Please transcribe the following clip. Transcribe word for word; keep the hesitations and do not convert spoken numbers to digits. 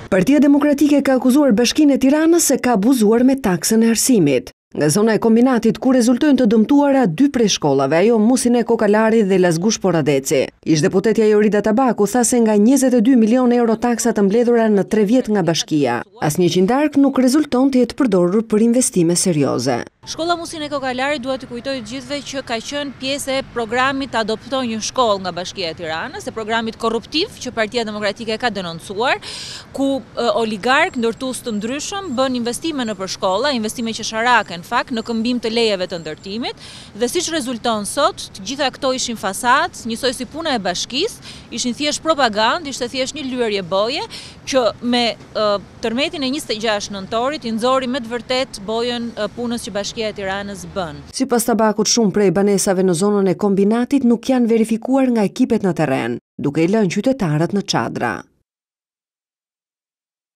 Partia Demokratike ka akuzuar Bashkinë e Tiranës se ka abuzuar me taksën e arsimit. Nga zona e kombinatit ku rezultojnë të dëmtuara dy prej shkollave, ajo Musine Kokalari dhe Lazgush Poradeci. Ish-deputetja Jorida Tabaku tha se nga njëzet e dy milion euro taksa të mbledhura në tre vjet nga bashkia, asnjë qindark nuk rezulton të jetë përdorur për investime serioze. Shkolla Musine Kokalari duhet të kujtoj të gjithëve që ka qenë pjesë e programit Adoptoj një shkollë nga Bashkia e Tiranës, e programit korruptiv që Partia Demokratike ka denoncuar, ku e, oligark ndërtues të ndryshëm bën investime në për shkolla, investime qesharake në fakt në këmbim të lejeve të ndërtimit, dhe siç rezulton sot, të gjitha këto ishin fasad, njësoj si puna e bashkisë, ishin thjesht propagandë, ishte thjesht një lyerje boje që me e, tërmetin e njëzet e gjashtë nëntorit i nxori me të vërtet bojën e, punës që Bashkia e Tiranës bën. Sipas Tabakut, shumë prej banesave në zonën e kombinatit nuk janë verifikuar nga ekipet në terren, duke i lënë qytetarët në çadra.